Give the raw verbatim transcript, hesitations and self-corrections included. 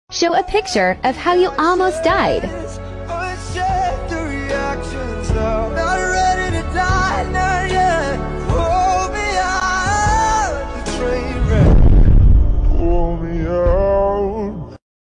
Show a picture of how you almost died. Uncheck the reactions of